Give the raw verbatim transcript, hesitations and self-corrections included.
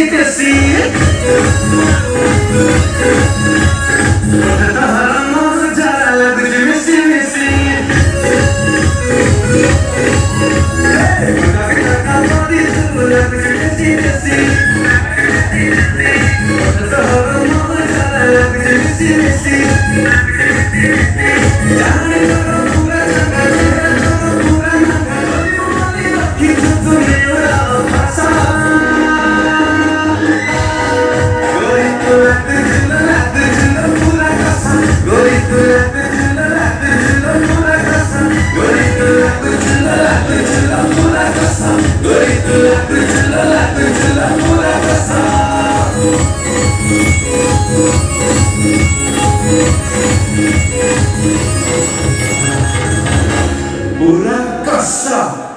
Kesi Taharamaz jala tuj misi misi Hey Kaka kadi tula tuj kesi kesi Taharamaz jala tuj misi misi Jaane karo pura jaga tera karo pura naga Kali mali rakhi tu tune ura basa Pura casa.